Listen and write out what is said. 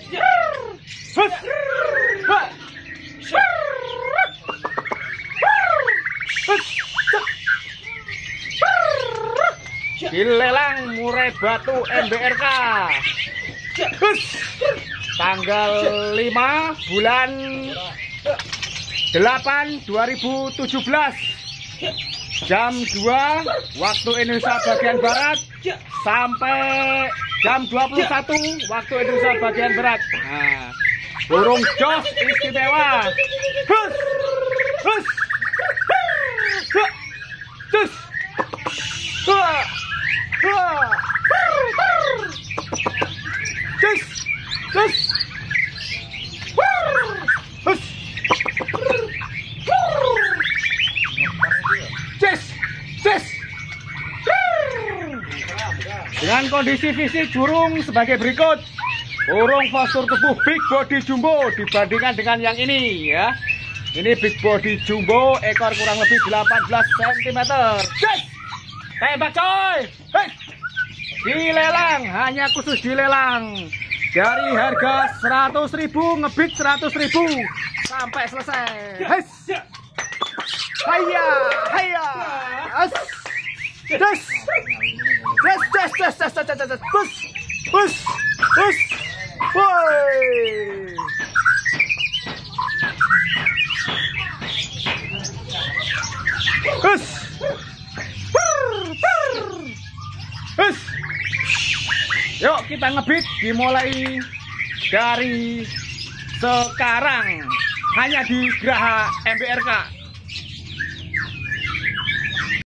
Dilelang murai batu MBRK tanggal 5 bulan 8 2017 jam 2 waktu Indonesia bagian Barat sampai jam 21 waktu Indonesia bagian Barat. Nah, burung jos istimewa. Dengan kondisi fisik burung sebagai berikut. Burung postur tubuh big body jumbo dibandingkan dengan yang ini ya. Ini big body jumbo, ekor kurang lebih 18 cm. Tembak coy. Hey. Dilelang, hanya khusus dilelang. Dari harga 100.000 ngebit 100.000 sampai selesai. Hes. Hayya, hayya. As. Des. Push. Woi. Push. Yuk kita ngebit dimulai dari sekarang hanya di Geraha MBRK.